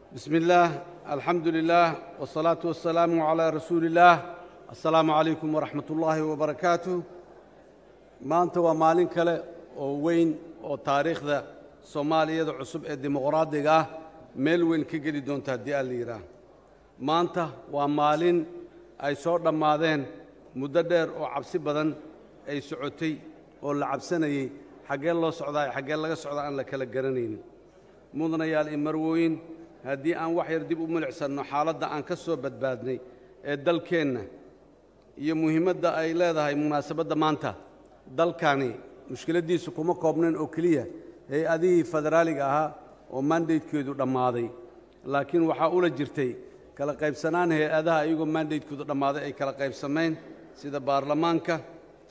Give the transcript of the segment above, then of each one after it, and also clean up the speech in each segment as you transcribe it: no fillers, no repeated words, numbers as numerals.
بسم الله الحمد لله والصلاة والسلام على رسول الله السلام عليكم ورحمة الله وبركاته ما أنت ومالين كله وين وتاريخ ذا سوماليا ذا عصب الديمقراطية ملوين كجري دون تهدئة ليرة ما أنت ومالين أي صور دمادين مددر وعبسي بدن أي سعودي ولا عبسني حق الله سعودي حق الله سعودي أن لك الجرنين مدن يا الإمروين هدي أن وحير دب ملعسن حالة أن كسر بدبادني الدل كنا يمهمة دا أيلا ده هي مناسبة دا مانتا دل كاني مشكلة دي سكوما قابلين أوكلية هي هذه فدرالي جاها ومانديت كيدو دماضي لكن وحاول جرتي كلا قيب سنان هي هذا يقول مانديت كيدو دماضي أي كلا قيب سمين سيدا بارلمانكا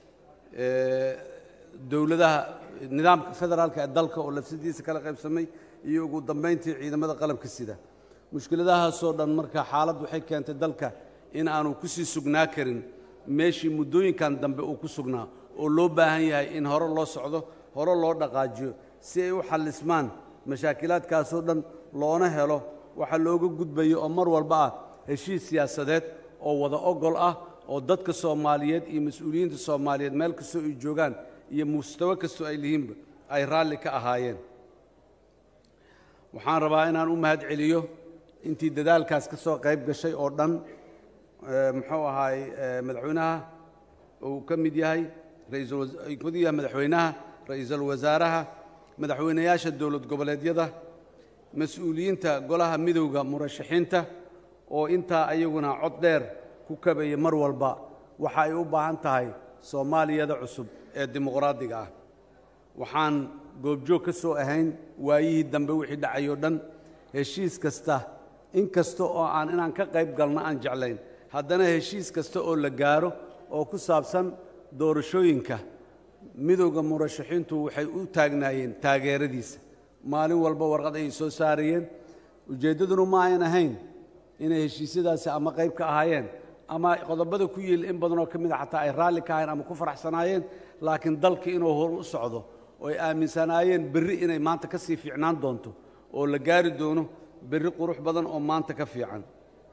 دولة ده نظام فدرال كالدلك ولا في سيدي كلا قيب سمين iyo ugu dambeyntii ciidamada qalabka sida mushkiladaha soo dhan marka xaaladdu waxay keentay dalka in aanu ku sii sugnaa karin meeshii muddooyinkan dambe uu ku sugnaa oo loo baahan yahay in hore loo socdo hore loo dhaqaajiyo si ay u xallismaan mashaakilaadkaas oo dhan loona helo waxa looga gudbayo oo mar walba ah heshiis siyaasadeed oo wada ogol ah oo dadka Soomaaliyeed iyo mas'uuliyiinta Soomaaliyeed meel kasta ay joogaan iyo mustawa kasta ay leeyihiin ay raalli ka ahaayeen waxaan rabaa inaan u mahad celiyo intii dadaalkaas ka soo qayb gashay oo dhan muxuu ahaay madaxweynaha uu ka mid yahay ra'iisul wasaaraha madaxweynayaasha dawlad goboleedyada mas'uuliyiinta golaha midowga murashaxiinta oo intaa ayaguna cod dheer ku kabaya mar walba waxa ay u baahan tahay Soomaaliyada cusub ee dimuqraadiga ah waxaan goobjoog ka soo ahayn waayihii dambe wixii dhacayo dhan heshiis kasta in kasta oo aan inaan ka qayb galno aan jeclayn haddana heshiis kasta oo la gaaro oo ku saabsan doorashooyinka midowga murashaxiintu waxay u taagnaayeen taageeradiisa maalin walba warqad ay soo saarayeen ujeeddaduna ma ayan ahayn inay heshiisyadaasi ama qayb ka ahaayeen ama qodobada ku yiil in badan oo ka mid ah xataa ay raalli ka ahayn ama ku faraxsanaayeen laakiin dalka inuu hor u socdo oo ay aaminsanaayeen berri inay maanta ka sii fiicnaan doonto oo la gaari doono berri qurux badan oo maanta ka fiican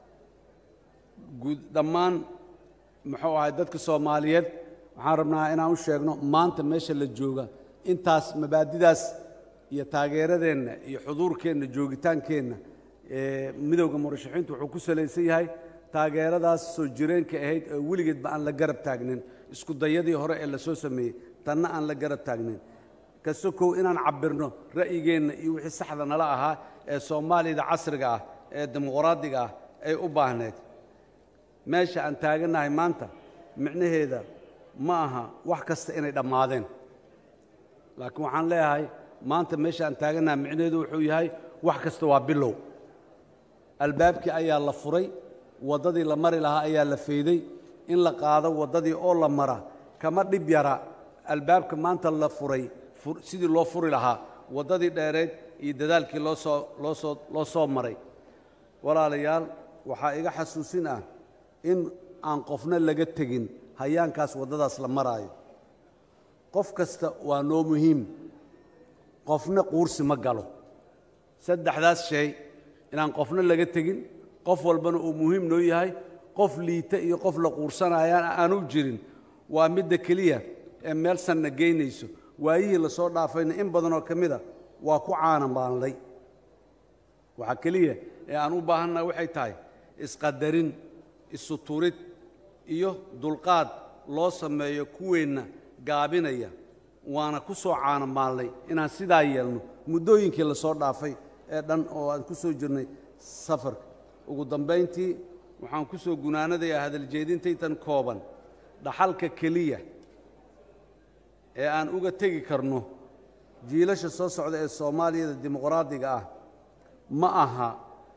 dhammaan muxuu ahay dadka Soomaaliyeed waxaan rabnaa inaan u sheegno maanta meesha la jooga intaas mabaadidaas iyo taageeradeenna iyo xuduurkeenna joogitaankeenna midowga murashaxiintu wuxuu ku salaysan yahay taageeradaas soo jireenka ahayd ee weligeedba aan la garab taagnin isku dayadii hore ee la soo sameeyey tanna aan la garab taagnin kasokow inaan cabirno ra'yigeenna iyo wixii saxda nala ahaa ee Soomaalida casriga ah ee dimuqraadiga ah ay u baahneed meesha aan taaganahay maanta micnaheeda ma aha wax kasta inay dhammaadeen laakiin waxaan leeyahay maanta meesha aan taaganahay micnaheedu wuxuu yahay wax kasta waa bilow albaabkii ayaa la furay waddadii la mari lahaa ayaa la feeday in la qaado waddadii oo la mara kama dhib yara albaabka maanta la furay sidii loo furi lahaa waddadii dheereed iyo dadaalkii loo soo maray walaalayaal waxaa iga xasuusin ah in aan qofna laga tegin hayaankaas waddadaas la maraayo qof kasta waa noo muhiim qofna quursi ma galo saddexdaas shay inaan qofna laga tegin qof walbana uu muhiim noo yahay qof liita iyo qof la quursanayaan aanu jirin waa midda keliya ee meel sanna geynayso waayihii la soo dhaafayna in badan oo ka mid a waa ku caanamaanlay waxa keliya ee aan u baahannahay waxay tahay isqadarin isuturid iyo dulqaad loo sameeyo kuweenna gaabinaya waana ku soo caanamaanlay inaan sidaa yeelno muddooyinkii la soo dhaafay ee dhan oo aan ku soo jirnay safarka ugu dambayntii waxaan ku soo gunaanadayaa hadaljeedintaytan kooban dhaxalka keliya ee aan uga tegi karno jiilasha soo socda ee Soomaaliyada dimuqraadiga ah ma aha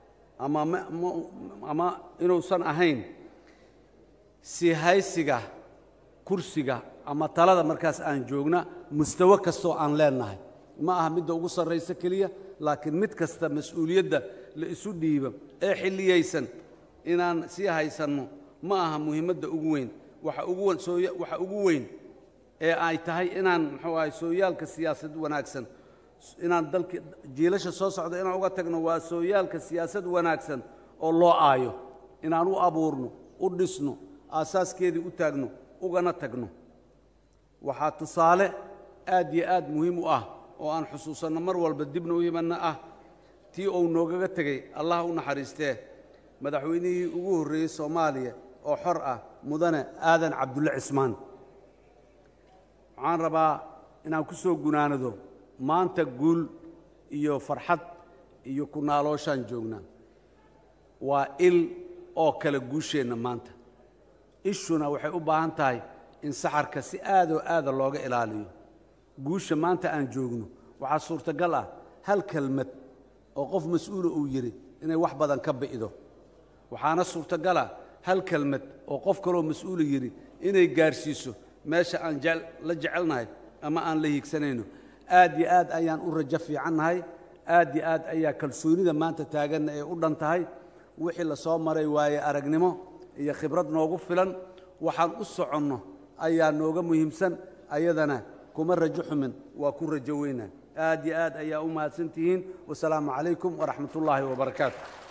ama inuusan ahayn si haysiga kursiga ama talada markaas aan joogna mustawa kastoo aan leenahay ma aha midda ugu sarraysa keliya laakiin mid kasta mas'uuliyadda la isu dhiibo ee xilliyaysan inaan sii haysanno ma aha muhiimadda ugu weyn waxa ugu weyn ee ay tahay inaan muxuu ahay sooyaalka siyaasad wanaagsan inaan dalka jiilasha soo socda inaan uga tagno waa sooyaalka siyaasad wanaagsan oo loo aayo inaan u abuurno u dhisno aasaaskeedii u taagno ugana tagno waxaa tusaale aad iyo aad muhiim u ah oo aan xusuusanno mar walba dibna u imanna ah tii uu noogaga tegey allah u naxariistee madaxweynihii ugu horreeyey soomaaliya oo xor ah mudane aadan cabdulle cismaan waxaan rabaa inaan ku soo gunaanado maanta guul iyo farxad iyo ku naalooshaan joognaa waa il oo kale guusheenna maanta ishuna waxay u baahan tahay in saxarka si aad oo aada looga ilaaliyo guusha maanta aan joogno waxaa suurtagal ah hal kelmad oo qof mas-uula uu yidhi inay wax badan ka bi'do waxaana suurtagal ah hal kelmad oo qof kaloo mas-uula yidhi inay gaarsiiso meesha aan la jecelnahay ama aan la hiigsanayno aad iyo aad ayaan u rajo fiicannahay aad iyo aad ayaa kalsoonida maanta taaganna ee u dhan tahay wixii la soo maray waaye aragnimo iyo khibrad noogu filan waxaan u soconno ayaa nooga muhiimsan ayadana kuma rajo xumin waa ku rajo weynaa aad iyo aad ayaa u mahadsantihiin wasalaamu calaykum waraxmat ullaahi wabarakaatu